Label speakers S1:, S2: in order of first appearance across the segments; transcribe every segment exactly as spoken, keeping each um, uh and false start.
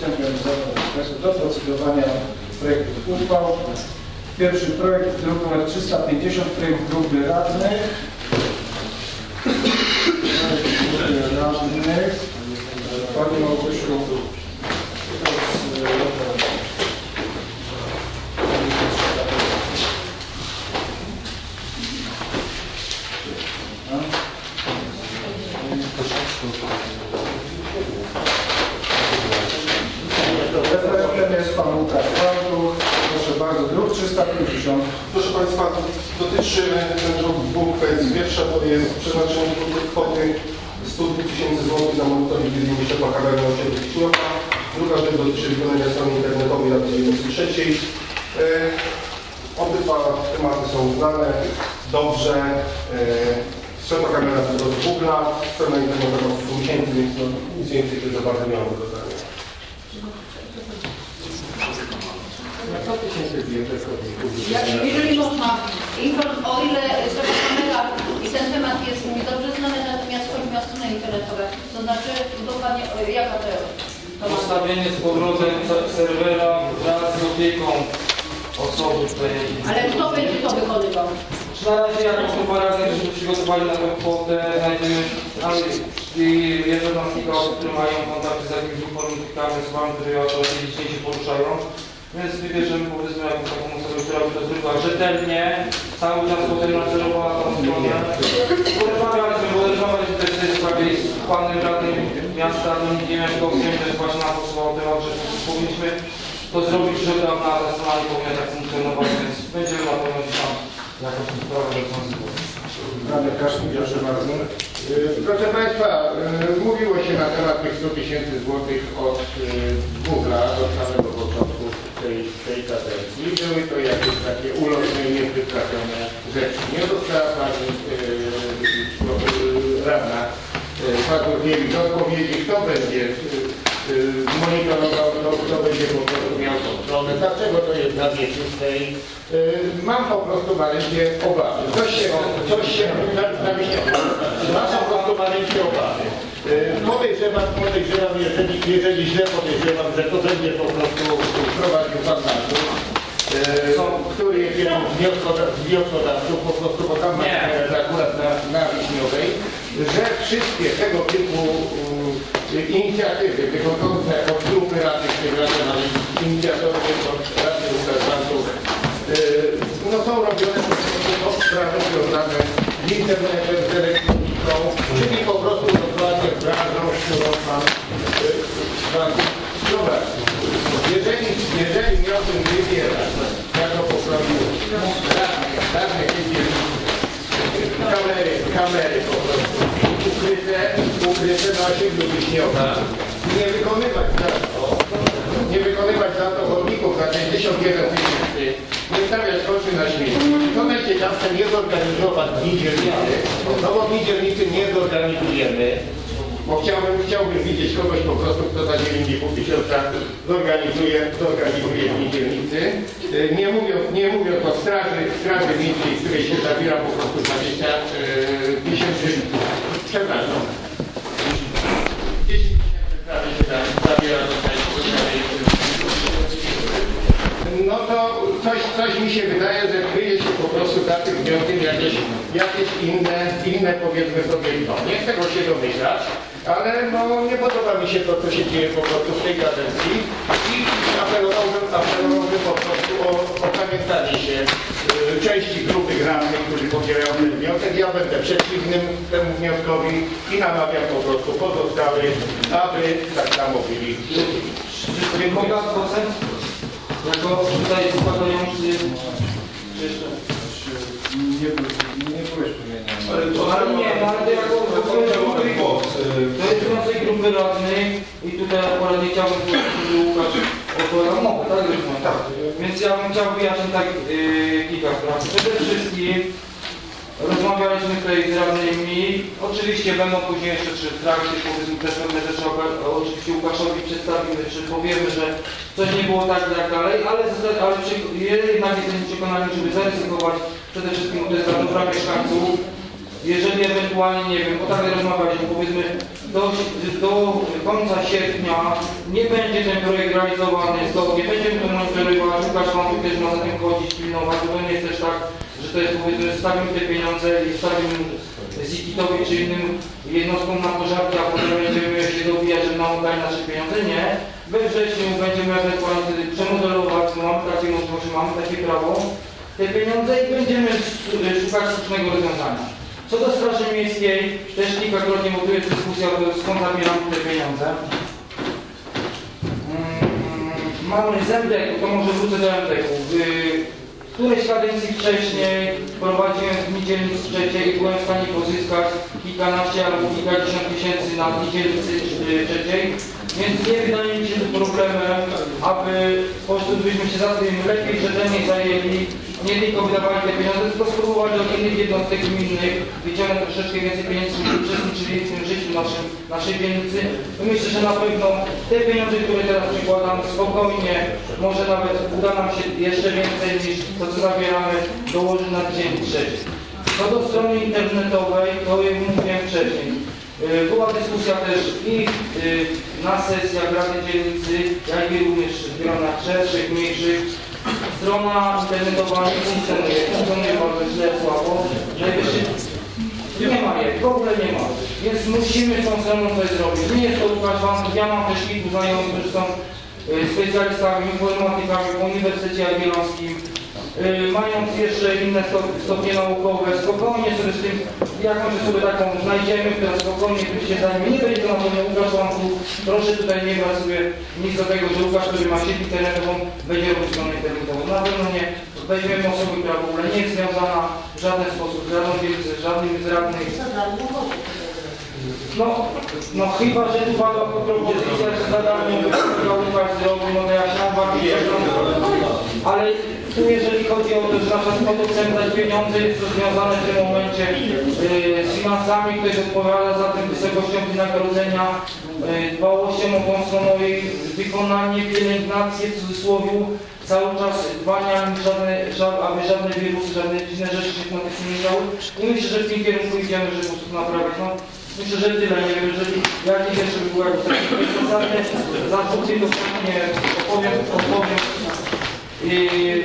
S1: przystępujemy do procedowania projektów uchwał. Pierwszy projekt, druk nr trzysta pięćdziesiąt, projekt grupy radnych. Grupy radnych. Pani Małgosiu, referentem jest pan Łukasz Bartuch. Proszę bardzo, druk trzysta pięćdziesiąt.
S2: Proszę Państwa, dotyczy ten druk dwóch kwestii. Pierwsza to jest przeznaczenie kwoty stu tysięcy złotych na monitorowanie Wielkiej Pakawego na osiedlu Wiśniowa. Druga rzecz dotyczy wykonania strony internetowej lat dziewięćdziesiątej trzeciej. E, obydwa tematy są znane dobrze. E, Strzepa kamera do dwóch lat, strona internetowa od dwóch miesięcy, więc no, nic więcej też za bardzo nie mam do dodania.
S3: Jeżeli można, o ile strzepa kamera i ten temat jest mi dobrze znany, natomiast chodzi mi o strony internetowe, to znaczy dokładnie jaka to jest?
S4: Postawienie z powrotem serwera wraz z opieką osoby tutaj.
S3: Ale kto będzie to wykonywał?
S4: Na razie jakąś komparację, żeśmy przygotowali na tę kwotę, znajdziemy jednostki, które mają kontakty z jakimiś informatykami, osobami, które akurat dzisiaj się poruszają. Więc wybierzemy powiedzmy jakąś taką osobę, która by to zrobiła rzetelnie, cały czas potem nadzorowała tą stronę. Porozmawialiśmy, bo rozmawialiśmy też w tej sprawie z panem radnym miasta Dominikiem Jankowskim, też właśnie nam posuwał temat, że powinniśmy to zrobić, że ta strona nie powinna tak funkcjonować, więc będziemy na pewno gdzieś tam jakąś sprawę rozwiązywać.
S1: Radny Kaszmir, proszę bardzo.
S5: Proszę Państwa, mówiło się na temat tych stu tysięcy złotych od dwóch lat, od samego początku tej, tej kadencji. Były to jakieś takie ulotne i niewytrafione rzeczy. Nie dostała Pani yy, radna Pazurkiewicz odpowiedzi, kto będzie monitorował, kto, kto będzie po prostu miał kontrolę, dlaczego to jest na wieczystej. Mam po prostu maleńkie obawy. Coś się, coś się na, na mam po prostu maleńkie obawy. Podejrzewam, podejrzewam, jeżeli, jeżeli źle podejrzewam, że to będzie po prostu prowadził pan Marcin, który jest jednym z wnioskodawców, po prostu, bo tam jest akurat na, na Wiśniowej, że wszystkie tego typu inicjatywy wychodzące od grupy radnych, tych radnych, inicjatorów od Rady Łukasz Bartuch, no są robione po prostu od sprawy związane z internetem, z elektroniką, czyli po prostu dokładnie branżą, którą pan prowadzi. Jeżeli, jeżeli miałbym wybierać, jako poprawił radnych wybierać kamery, kamery po prostu ukryte, ukryte na osiedlu Wiśniowa, nie wykonywać za to, nie wykonywać za to chodników za sześćdziesiąt jeden tysięcy, nie stawiać oczy na śmieci. To najciekawsze, nie zorganizować dni dzielnicy, no bo dni dzielnicy nie zorganizujemy, bo chciałbym, chciałbym widzieć kogoś po prostu, kto za dziewięć i pół tysiąca zorganizuje, zorganizuje dni dzielnicy. Nie mówiąc, nie mówiąc o straży, straży miejskiej, z której się zabiera po prostu dwadzieścia tysięcy, przepraszam, dziesięć tysięcy straży się zabiera tutaj. No to coś, coś mi się wydaje, że kryje się po prostu za tym wnioskiem jakieś, jakieś inne, inne powiedzmy sobie, no nie chcę go się domyślać, ale no nie podoba mi się to, co się dzieje po prostu w tej kadencji i apelowałbym, apelowałbym po prostu o opamiętanie się y, części grupy radnych, którzy popierają ten wniosek. Ja będę przeciwnym temu wnioskowi i namawiam po prostu pozostałych, aby tak samo byli.
S4: Dziękuję procent. Jako tutaj składający jeszcze.
S1: Nie, nie byłeś wymieniony.
S4: Ale to ale nie, ale to jako to jest wniosek grupy radnych i tutaj akurat nie chciałbym, żeby Łukasz odpowiadał mogę, tak? Tak. Więc ja bym chciał wyjaśnić tak yy, kilka spraw. Przede wszystkim rozmawialiśmy tutaj z radnymi. Oczywiście będą później jeszcze, czy w trakcie powiedzmy też pewne rzeczy oczywiście Łukaszowi przedstawimy, czy powiemy, że coś nie było tak i tak dalej, ale, ale jednak jestem przekonany, żeby zaryzykować przede wszystkim to jest dla dobra mieszkańców, jeżeli ewentualnie, nie wiem, bo tak rozmawialiśmy, powiedzmy, do, do końca sierpnia nie będzie ten projekt realizowany, nie będziemy to monitorować, Łukasz Wam też ma za tym chodzić, pilnować, bo to nie jest też tak, że to jest, powiedzmy, stawimy te pieniądze i stawimy Zikitowi czy innym jednostkom na pożarki, a potem będziemy się dobijać, że nam dali nasze pieniądze. Nie. We wrześniu będziemy ewentualnie wtedy przemodelować, no mamy takie możliwości, mamy takie prawo, te pieniądze i będziemy szukać słusznego rozwiązania. Co do Straży Miejskiej, też kilkakrotnie, bo tu jest dyskusja, skąd zabieramy te pieniądze. Hmm, mamy z M D K-u, to może wrócę do M D K-u. Któreś kadencji wcześniej prowadziłem w Dni Dzielnicy Trzeciej i byłem w stanie pozyskać kilkanaście albo kilkadziesiąt tysięcy na Dni Dzielnicy Trzeciej, więc nie wydaje mi się to problemem, aby po prostu byśmy się za tym lepiej, rzetelniej zajęli, nie tylko wydawali te pieniądze, tylko spróbowali od innych jednostek gminnych wyciągnąć troszeczkę więcej pieniędzy, żeby uczestniczyli w tym życiu naszym, naszej dzielnicy. Myślę, że na pewno te pieniądze, które teraz przykładam, spokojnie, może nawet uda nam się jeszcze więcej niż to, co zabieramy, dołożyć na dzień trzeci. Co do strony internetowej, to jak mówiłem wcześniej, była dyskusja też i na sesjach Rady Dzielnicy, jak i również w gronach szerszych, mniejszych. Strona internetowa nie funkcjonuje, funkcjonuje bardzo źle, słabo. Nie ma jej, w ogóle nie ma. Więc musimy z tą stroną coś zrobić. Nie jest to Łukasz Wam, ja mam też kilku znajomych, którzy są specjalistami, informatykami po Uniwersytecie Jagiellońskim, mając jeszcze inne stopnie naukowe, spokojnie sobie z tym, jakąś sobie taką znajdziemy, która spokojnie tym się zajmie. Nie będzie to na pewno Łukasz Łamków, proszę tutaj nie brać sobie nic do tego, że Łukasz, który ma sieć internetową, będzie robić stronę internetową. Na pewno nie. Weźmiemy osobę, która w ogóle nie jest związana w żaden sposób z żadną dzielnicą, z żadnym z radnych. No, no chyba, że tu padła propozycja, że za darmo by to Łukasz zrobił, no to ja się mam bardzo ale tu jeżeli chodzi o to, że na przykład po to chcemy dać pieniądze, jest to związane w tym momencie yy, z finansami, ktoś odpowiada za tym wysokością wynagrodzenia, yy, dbałością o konsumowej, wykonanie, pielęgnację w cudzysłowie, cały czas dbania, żadne, żadne, aby żadne wirusy, żadne dziwne rzeczy się na tym nie działy. I myślę, że w tym kierunku idziemy, żeby po prostu naprawić. No, myślę, że tyle, nie wiem, jeżeli jakieś jeszcze by były jakieś takie zasadne zarzuty, to pewnie opowiem, opowiem. I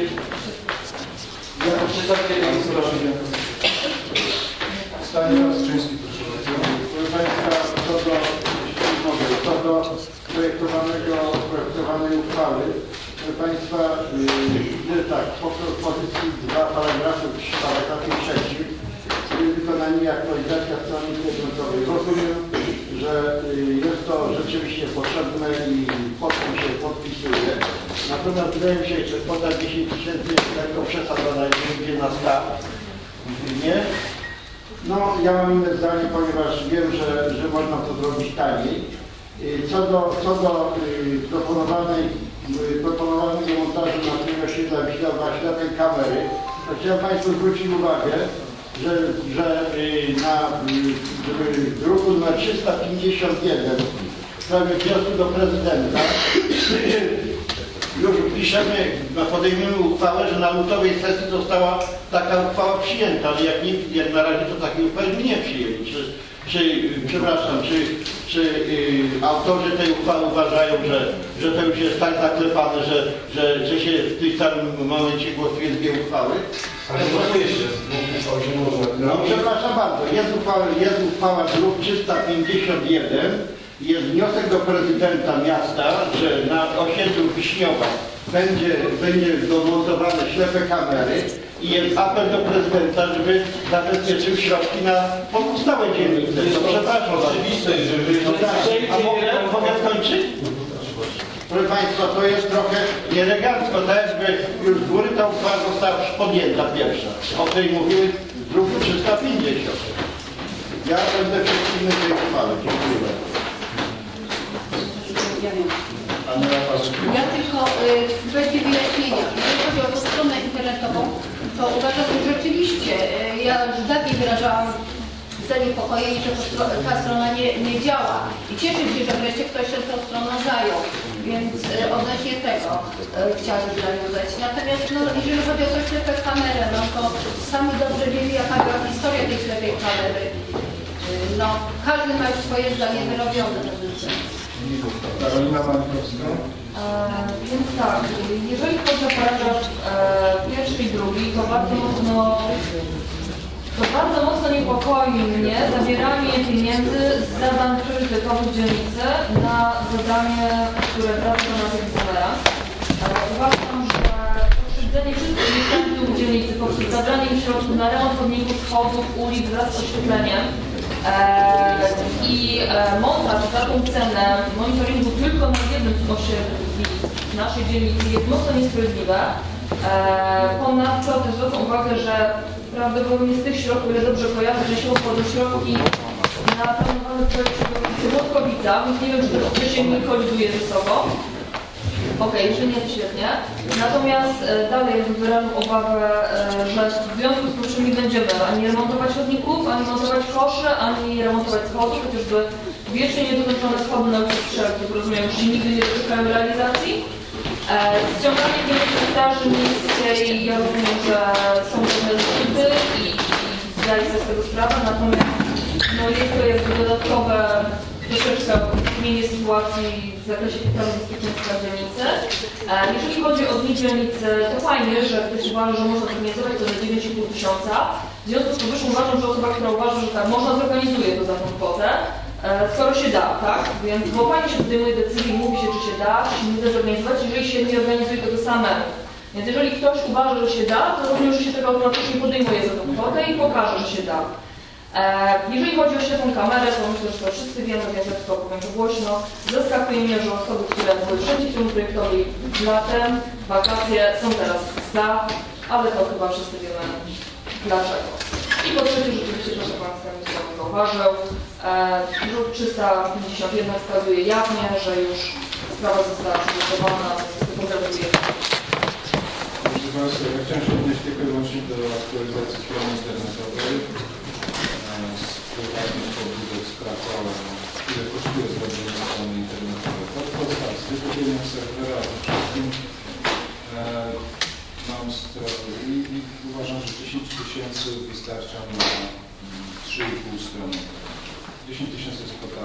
S4: jako przedstawiciel tej sprawy.
S1: Stanisław Strzyński, proszę bardzo. Proszę Państwa, co do, co do projektowanego, projektowanej uchwały, proszę Państwa, yy, tak, po propozycji dwa paragrafy, paragrafie trzecim, wykonanie aktualizacja strony internetowej. Rozumiem, że jest to rzeczywiście potrzebne i pod tym się podpisuje. Natomiast wydaje mi się, że kwota dziesięć tysięcy jest lekko przesadzona, jeżeli idzie na start. Nie? No, ja mam inne zdanie, ponieważ wiem, że, że można to zrobić taniej. Co do, co do proponowanej, proponowanego montażu na tym osiedla ślepej kamery, to chciałem Państwu zwrócić uwagę, że, że na w druku numer trzysta pięćdziesiąt jeden w sprawie wniosku do prezydenta już piszemy, podejmiemy uchwałę, że na lutowej sesji została taka uchwała przyjęta, ale jak, nie, jak na razie to takiej uchwały nie przyjęli. Czy, czy, przepraszam, czy, czy y, autorzy tej uchwały uważają, że, że to już jest tak zaklepane, że, że, że się w tym samym momencie głosuje dwie uchwały?
S2: Ale głosuje się, że można.
S1: No przepraszam bardzo, jest uchwała, jest uchwała druk trzysta pięćdziesiąt jeden, jest wniosek do prezydenta miasta, że na osiedlu Wiśniowa będzie, będzie domontowane ślepe kamery i jest apel do prezydenta, żeby zabezpieczył środki na pozostałe dzielnice. To przepraszam.
S2: Oczywiste, że
S1: No tak, a mogę, mogę skończyć? Proszę Państwa, to jest trochę nieelegancko, tak jakby już z góry ta uchwała została już podjęta pierwsza, o której mówiły w druku trzysta pięćdziesiąt. Ja będę przeciwny tej uchwale. Dziękuję bardzo.
S3: Ja tylko y, w kwestii wyjaśnienia. Jeżeli chodzi o tą stronę internetową, to uważam, że rzeczywiście y, ja już dawniej wyrażałam zaniepokojenie, że ta strona nie, nie działa. I cieszę się, że wreszcie ktoś się tą stroną zajął. Więc y, odnośnie tego e, chciałyby nawiązać. Natomiast no, jeżeli chodzi o tą ślepę kamerę, no to sami dobrze wiemy, jaka była historia tej ślepej kamery. E, no, każdy ma już swoje zdanie wyrobione na ten temat.
S2: Karolina Mańkowska.
S6: E, więc tak, jeżeli chodzi o paragraf e, pierwszy i drugi, to bardzo mocno, to bardzo mocno niepokoi mnie zabieranie pieniędzy z zadań priorytetowych dzielnicy na zadanie, które wraca do nas egzaminera. E, uważam, że pokrzywdzenie wszystkich mieszkańców dzielnicy poprzez zabranie im środków na remont chodników, schodów, ulic wraz z oświetleniem Eee, i e, montaż za tą cenę monitoringu tylko na jednym z osiedli w naszej dzielnicy jest mocno niesprawiedliwe. Eee, ponadto też zwracam uwagę, że prawdopodobnie z tych środków, ile dobrze kojarzę, że się wchodzą środki na planowany projekt w Włodkowica, więc nie wiem, czy to się nie koliduje ze sobą. Okej, okay, jeżeli nie, to świetnie. Natomiast e, dalej wyrażam obawę, e, że w związku z powyższym nie będziemy ani remontować chodników, ani montować koszy, ani remontować schodów, chociażby wiecznie niedokończone schody na ulicy Strzelców, rozumiem, że nigdy nie dotykają realizacji. E, ściąganie pieniędzy Straży Miejskiej, ja rozumiem, że są pewne zbyty i, i zdaję sobie z tego sprawę, natomiast no, jest to jakby dodatkowe troszeczkę zmienienie sytuacji w zakresie poprawy bezpieczeństwa dzielnicy. Jeżeli chodzi o dni dzielnicy, to fajnie, że ktoś uważa, że można zorganizować to za dziewięć i pół tysiąca. W związku z powyższym uważam, że osoba, która uważa, że tak można, zorganizuje to za tą kwotę, skoro się da, tak? Więc bo fajnie się podejmuje decyzję i mówi się, czy się da, czy się nie da zorganizować, jeżeli się nie organizuje tego samemu. Więc jeżeli ktoś uważa, że się da, to rozumiem, że się tego automatycznie podejmuje za tą kwotę i pokaże, że się da. Jeżeli chodzi o ślepą kamerę, to myślę, że to wszyscy wiemy, więc ja tylko powiem to głośno. Zaskakuje mnie, że osoby, które były wszędzie w tym projektowi latem, wakacje, są teraz za, ale to chyba wszyscy wiemy dlaczego. I po trzecie, rzeczywiście proszę Państwa, nie zauważył, druk trzysta pięćdziesiąt jeden wskazuje jawnie, że już sprawa została przygotowana, więc pogratuluję.
S2: Proszę Państwa, ja chciałem się odnieść tylko i wyłącznie do aktualizacji strony internetowej. Prywatnych pobudek sprawdzałem, ile kosztuje zrobienie strony internetowej. To podstawstwie, kupienie serwera, to wszystkim e, mam stronę i, i uważam, że dziesięć tysięcy wystarcza na trzy i pół strony. dziesięć tysięcy jest kwota.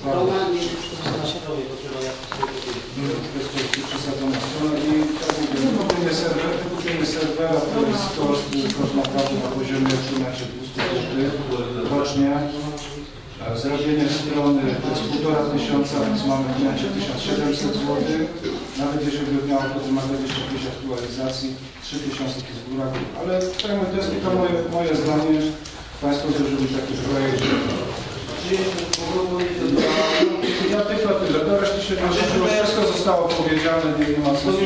S2: Bez przesadzona strona i tak mówię, kupienie serwera, kupienie serwera to jest koszt, koszt naprawdę na poziomie trzynaście dwieście złotych rocznie. Zrobienie strony to jest półtora tysiąca, więc mamy wynacie tysiąc siedemset złotych. Nawet jeżeli by miało to wymagać jeszcze jakiejś aktualizacji, trzy tysiące jest w górach, ale to jest tylko moje, moje zdanie. Państwo złożyli taki projekt. Ja tylko tyle, do reszty się odnosiło, wszystko zostało powiedziane, nie, nie ma sensu.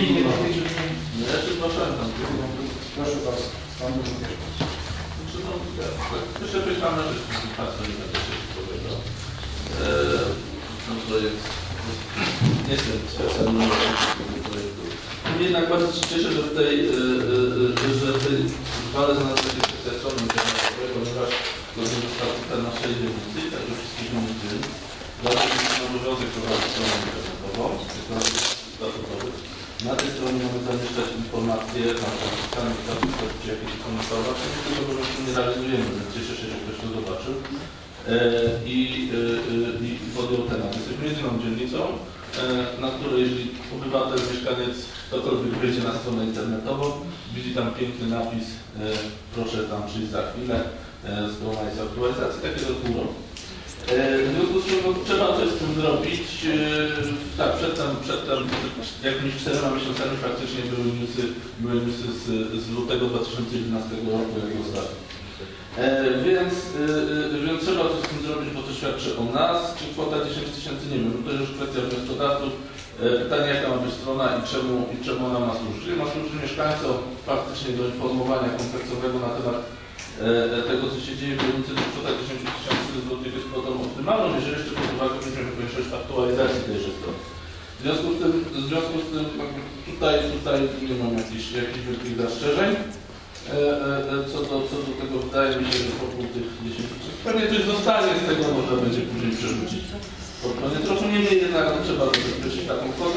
S2: Proszę bardzo, Pan również.
S7: Proszę być Pan na rzecz, Państwo nie będę się powiedział. Ten projekt nie jestem specjalnym projektu. Jednak bardzo się cieszę, że w tej, że w tej uchwale znalazła się kwestia strony internetowej, ponieważ zgodnie z statutem naszej dzielnicy, także wszystkich gmin, dlatego jest obowiązek prowadzić stronę internetową, statutowych. Na tej stronie mamy zamieszczać informacje na podpisanie statutu, czy jakieś komunikować, a tego obowiązku nie realizujemy, więc cieszę się, że ktoś to zobaczył i, i, i podjął temat. Jesteśmy jedyną dzielnicą, na której jeżeli obywatel, mieszkaniec, ktokolwiek wejdzie na stronę internetową, widzi tam piękny napis, proszę tam przyjść za chwilę, strona jest aktualizacji, takiego pół roku. W związku z czym no, trzeba coś z tym zrobić. Tak, przedtem, przedtem jakimiś czterema miesiącami faktycznie były newsy, były newsy z, z lutego dwa tysiące jedenastego roku, jak ostatnio. E, więc, e, więc trzeba coś z tym zrobić, bo to świadczy o nas. Czy kwota dziesięć tysięcy, nie wiem, to już kwestia wnioskodawców. E, pytanie, jaka ma być strona i czemu, i czemu ona ma służyć. Czyli ma służyć mieszkańcom faktycznie do informowania kompleksowego na temat e, tego, co się dzieje w dzielnicy. Kwota dziesięć tysięcy złotych jest kwotą optymalną, jeżeli jeszcze pod uwagę weźmiemy konieczność aktualizacji tejże strony. W związku z tym, w związku z tym tutaj, tutaj nie mam jakichś, jakichś wielkich zastrzeżeń. E, e, co, do, co do tego wydaje mi się, że wokół tych dziesięciu tysięcy pewnie coś zostanie z tego, można będzie później przerzucić. Pod koniec roku niemniej jednak trzeba zabezpieczyć taką kwotę.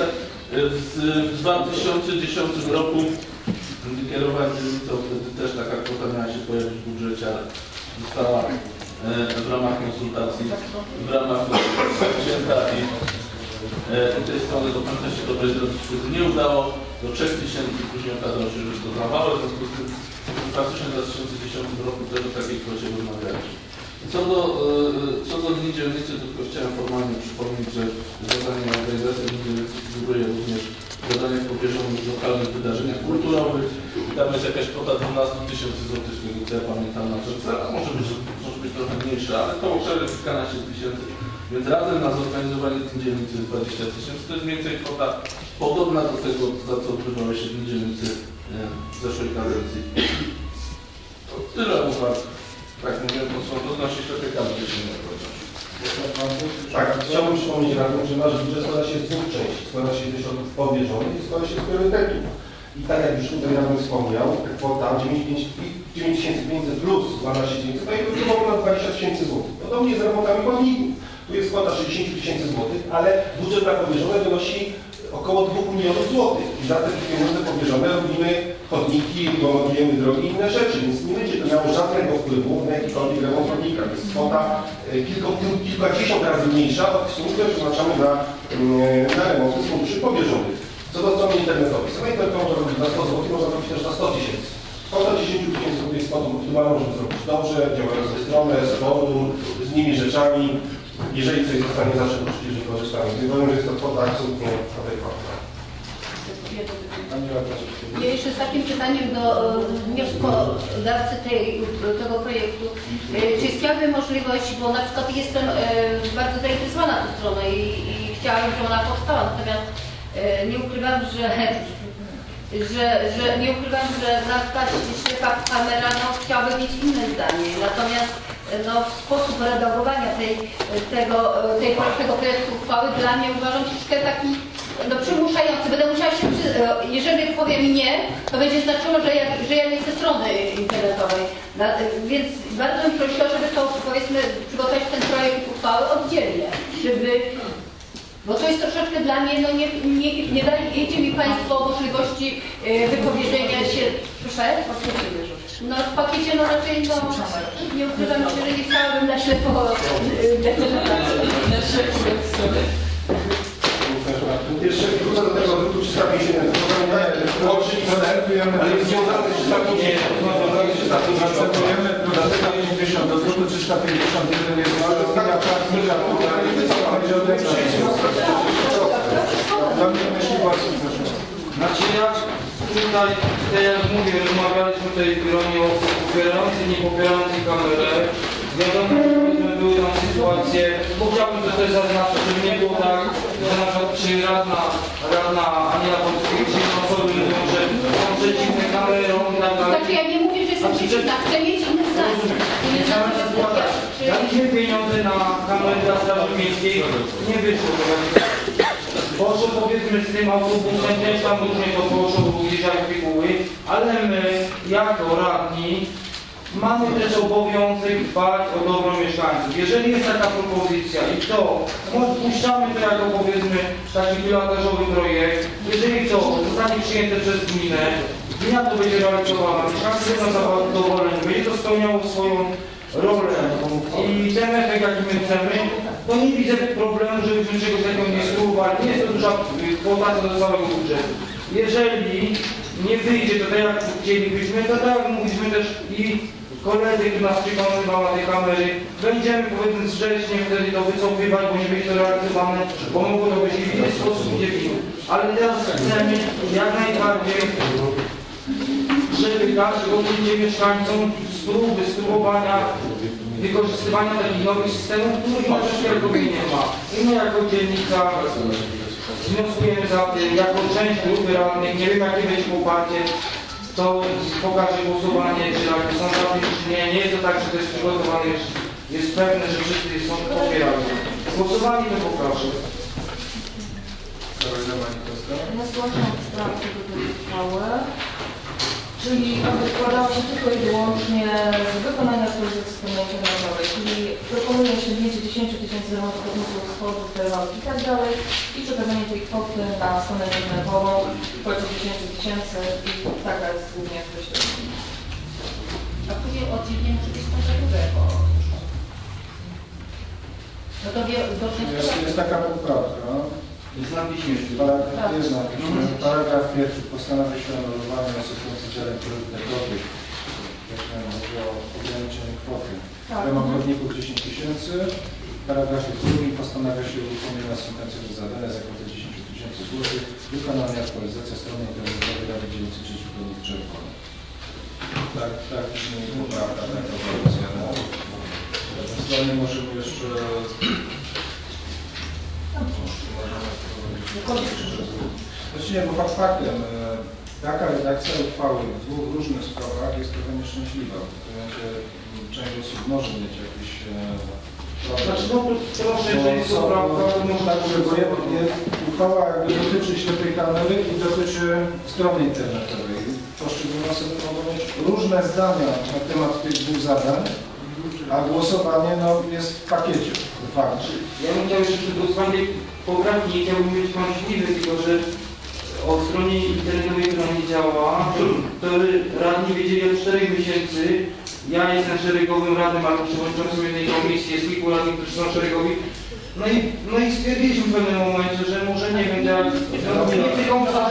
S7: W dwa tysiące dziesiątym roku kierowałem dzielnicą, wtedy też taka kwota miała się pojawić w budżecie, ale została w ramach konsultacji, w ramach wzięta i tej strony do końca się dobrze zrobić wtedy nie udało. Do trzech tysięcy później okazało się, że jest to za mało, w związku z tym w dwa tysiące dziesiątym roku też o takiej kwocie rozmawialiśmy. Co do, co do Dni Dzielnicy, tylko chciałem formalnie przypomnieć, że zadanie organizacji Dni Dzielnicy figuruje również zadanie w powierzonych lokalnych wydarzeniach kulturowych. I tam jest jakaś kwota dwanaście tysięcy złotych, z tego co ja pamiętam na czerwca, może być, może być trochę mniejsza, ale to obszary kilkanaście tysięcy. Więc razem na zorganizowanie Dni Dzielnicy jest dwadzieścia tysięcy. To jest mniej więcej kwota podobna do tego, za co odbywały się Dni Dzielnicy w zeszłej kadencji. To tyle uwag. Tak mówię, to są odnośnie się tej kampanii się nie powiedzieć.
S2: Tak, chciałbym przypomnieć radnym, że nasz budżet składa się z dwóch części. Składa się ze środków powierzonych i składa się z priorytetów. I tak jak już tutaj radny wspomniał, kwota dziewięć tysięcy pięćset plus dwanaście tysięcy, to jest grubo ponad dwadzieścia tysięcy złotych. Podobnie z remontami chodników. Tu jest kwota sześćdziesiąt tysięcy złotych, ale budżet na powierzone wynosi około dwóch milionów złotych. I za te pieniądze powierzone robimy chodniki, remontujemy drogi i inne rzeczy, więc nie będzie to miało żadnego wpływu na jakikolwiek remont chodnika. Jest kwota kilka, kilkadziesiąt razy mniejsza od sum, które przeznaczamy na, na remonty z funduszy powierzonych. Co do strony internetowej. Strona internetowa można robić na sto złotych, można robić też na sto tysięcy. Kwota dziesięć tysięcy złotych jest kwotą optymalną, żeby zrobić dobrze, działającą stronę, z forum, z innymi rzeczami. Jeżeli coś zostanie zawsze to przecież korzystamy. Więc uważam, że jest to kwota absolutnie adekwatna.
S3: Ja jeszcze z takim pytaniem do wnioskodawcy tej, tego projektu. Czy istniałaby możliwość, bo na przykład jestem bardzo zainteresowana tą stroną i, i chciałabym, żeby ona powstała, natomiast nie ukrywam, że, że, że nie ukrywam, że nazwa ślepa kamera no, chciałaby mieć inne zdanie. Natomiast no, sposób redagowania tej, tego, tej, tego projektu uchwały dla mnie uważam troszkę taki no, przymuszający. Będę musiała się, jeżeli powiem nie, to będzie znaczyło, że ja, że ja nie chcę strony internetowej. Więc bardzo bym prosiła, żeby to powiedzmy przygotować ten projekt uchwały oddzielnie, żeby bo to jest troszeczkę dla mnie, no nie, nie, nie dajecie mi Państwo możliwości wypowiedzenia się, proszę? No w pakiecie no raczej no, nie ukrywam, że nie chciałabym na ślepo
S2: Jeszcze wrócę do tego druku trzysta pięćdziesiąt jeden. Ale jest związane z trzysta pięćdziesiąt.
S1: Następujemy do trzysta pięćdziesiąt, do druku trzysta pięćdziesiąt jeden jest ostatnia praktyka, która będzie odejście. Dla mnie myśliwości, proszę.
S4: Znaczy ja tutaj, tak jak mówię, rozmawialiśmy tutaj w gronie osób popierających, nie popierających kamerę. Wiadomo, że były tam sytuacje, bo chciałbym to też zaznaczyć, żeby nie było tak, że na przykład czy radna, radna Aniela Polskiego, czy osoby mówią, że są przeciwne kamerą i tak dalej.
S3: Znaczy ja nie mówię, że jestem przeciwna, chcę mieć inne zdanie.
S4: Daliśmy pieniądze na kamerę dla Straży Miejskiej, nie wyszło. Poszło powiedzmy z tym autobusem, też tam różnie to poszło, gdzieś jak piguły, ale my jako radni mamy też obowiązek dbać o dobro mieszkańców. Jeżeli jest taka propozycja i to, puszczamy to jako powiedzmy taki pilotażowy projekt, jeżeli to zostanie przyjęte przez gminę, gmina to będzie realizowana, mieszkańcy będą zadowoleni, będzie to spełniało swoją rolę i ten efekt jaki my chcemy, to nie widzę problemu, żebyśmy czegoś takiego nie spróbowali. Nie jest to duża kwota do całego budżetu. Jeżeli nie wyjdzie to tak jak chcielibyśmy, to tak jak mówiliśmy też i koledzy, którzy nas przekonywał na tej kamery, będziemy powiedzmy zrzecznie wtedy to wycofywać, bo nie będzie to realizowane, bo mogło to być i w inny sposób, gdzie winny. Ale teraz chcemy jak najbardziej, żeby dać godzinnie mieszkańcom spróby, spróbowania wykorzystywania takich nowych systemów, których na przykład nie ma. I my jako dzielnica wnioskujemy za tym, jako część grupy radnych, nie wiem jakie będzie poparcie, to pokaże głosowanie, czy radni są za tym, czy nie. Nie jest to tak, że to jest przygotowane, jest pewne, że wszyscy są popierają. Głosowanie to poproszę.
S6: Ja zgłaszam sprawę do tej uchwały. Czy czyli aby składała się tylko i wyłącznie z wykonania aktualizacji strony internetowej, czyli proponuje osiągnięcie dziesięć tysięcy remontów schodów, terenowych i tak dalej i przekazanie tej kwoty na stronę internetową w kwocie dziesięć tysięcy i taka jest głównie określona.
S3: A później od dziewięciu tysięcy drugego. No to wie, do
S1: Jest, jest taka poprawka.
S4: Jest na piśmie.
S1: Paragraf, jest na piśmie. Paragraf pierwszy postanawia się o anulowaniu następujących zadań priorytetowych. Jak chodzi o ograniczenie kwoty.
S6: Tak.
S1: Remontowników dziesięć tysięcy. W paragrafie drugim postanawia się uruchomienie następującego zadania za kwotę dziesięć tysięcy złotych. Wykonanie aktualizacja strony internetowej Rady Dzielnicy Trzeci Gminnych Czerwony. Tak, tak, nie jest poprawka, tak, propozycja. Zdanie możemy jeszcze... Znaczy nie, bo fakt faktem, taka redakcja uchwały w dwóch różnych sprawach jest trochę nieszczęśliwa. W tym momencie część osób może mieć jakieś problem.
S4: Znaczy, no proszę, jeżeli jest poprawka, to można
S1: Tak, bo je- uchwała jakby dotyczy ślepej kamery i dotyczy strony internetowej. Poszczególne osoby mogą mieć różne zdania na temat tych dwóch zadań, a głosowanie no, jest w pakiecie. Fakt.
S4: Ja bym chciał jeszcze przed głosowaniem poprawki, nie chciałbym być kłamśliwy, tylko że o stronie internetowej, która nie działa, to, to radni wiedzieli od czterech miesięcy. Ja jestem szeregowym radnym, albo przewodniczącym jednej komisji, jest kilku radnych, którzy są szeregowi. No i, no i stwierdziliśmy w pewnym momencie, że może nie wiem, jak no, nie tylko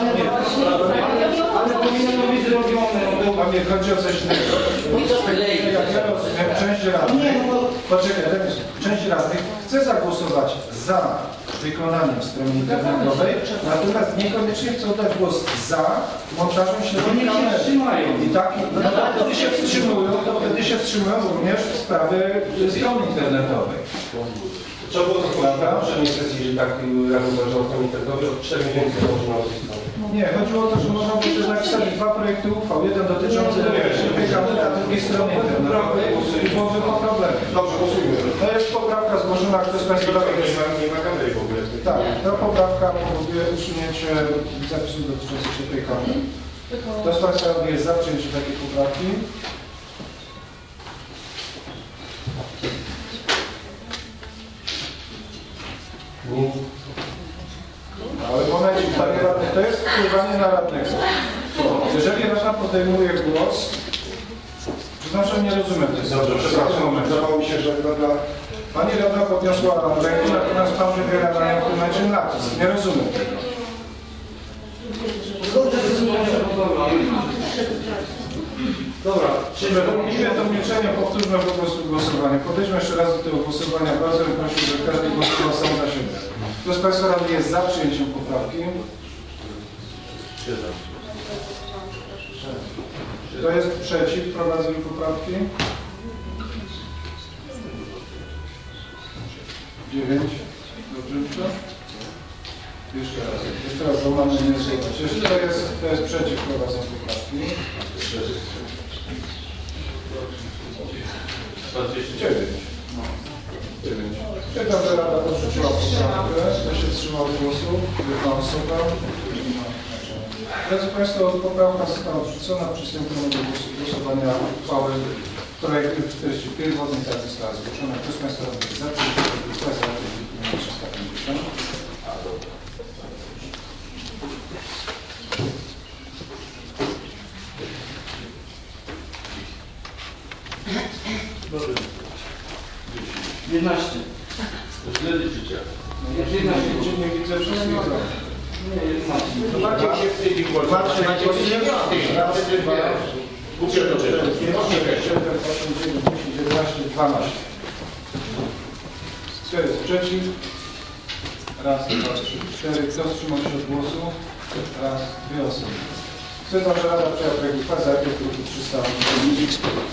S4: ale powinno to być zrobione. No to...
S1: A mnie chodzi o coś innego. Jak ja rozumiem, część radnych, poczekaj, część radnych chce zagłosować za wykonaniem strony internetowej, natomiast niekoniecznie chcą dać głos za montażem ślepej kamery. I tak, no to wtedy się wstrzymują, to wtedy się wstrzymują również w sprawie strony internetowej.
S2: Trzeba było to powiedzieć na poprzedniej sesji, że tak radny zależał od strony internetowej, od czterech miesięcy można na tej stronie.
S1: Nie, chodziło o to, że można by też napisać dwa projekty uchwał. Jeden dotyczący ślepej kamery, a drugi strony internetowej i byłoby po problemie.
S2: Dobrze, głosujmy.
S1: To jest poprawka zgłoszona, kto z Państwa
S2: Nie ma, nie ma kamery w ogóle.
S1: Tak, ta poprawka powoduje usunięcie zapisów dotyczących ślepej kamery. Kto z Państwa jest za przyjęciem takiej poprawki? Ale momencik, panie radny, to jest wpływanie na radnego. Jeżeli rada podejmuje głos, przyznam, że nie rozumiem tej
S2: Dobrze, przepraszam, moment. Wydawało mi się, że rada...
S1: Pani rada podniosła rękę, natomiast pan wybiera na nią w tym momencie nacisk. Nie rozumiem tego.
S4: Dobra,
S1: Przypomnijmy to milczenie, powtórzmy po prostu głosowanie. Podejdźmy jeszcze raz do tego głosowania. Bardzo bym prosił, żeby każdy głosował sam za siebie. Kto z Państwa radnych jest za przyjęciem poprawki? Kto jest przeciw wprowadzeniu poprawki? Dziewięć. Dobrze liczę? Jeszcze raz. Jeszcze raz, bo mamy nie słuchać. Jeszcze to jest, to jest przeciw wprowadzeniu poprawki. Dziewięć. Dziewięć. Czytam, że Rada odrzuciła poprawkę. Kto się wstrzymał od głosu? Jedna osoba. Drodzy Państwo, poprawka została odrzucona. Przystępujemy do głosowania uchwały projektu czterdzieści pięć zgodnie tak została zgłoszona. Kto z Państwa jest za przyjęciem uchwały za trzysta pięćdziesiąt?
S4: jedenaście.
S7: To źle liczycie.
S4: jedenaście.
S1: Nie widzę wszystkich.
S4: Nie, jedenaście.
S5: Zobaczcie się wstydzi w Polsce.
S1: Zobaczcie,
S5: Macie się wstydzi.
S1: raz, dwa,
S5: Uczę do
S1: cztery,
S5: czego.
S1: pięć, sześć, siedem, osiem, dziewięć, dziesięć, jedenaście, dwanaście. Kto jest przeciw? Raz, dwa, trzy, cztery. Kto wstrzymał się od głosu? Raz, dwie osoby. Stwierdzam, że Rada przyjęła projekt uchwały za druku trzysta.